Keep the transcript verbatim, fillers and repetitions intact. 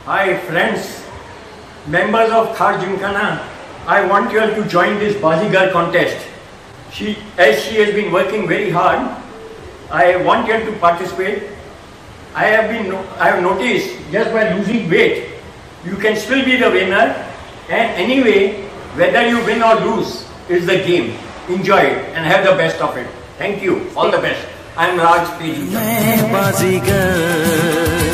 Hi friends, members of Khar Gymkhana, I want you all to join this Bazigar contest. She, as she has been working very hard, I want you all to participate. I have been, I have noticed just by losing weight, you can still be the winner. And anyway, whether you win or lose is the game. Enjoy it and have the best of it. Thank you. All the best. I am Raj P G.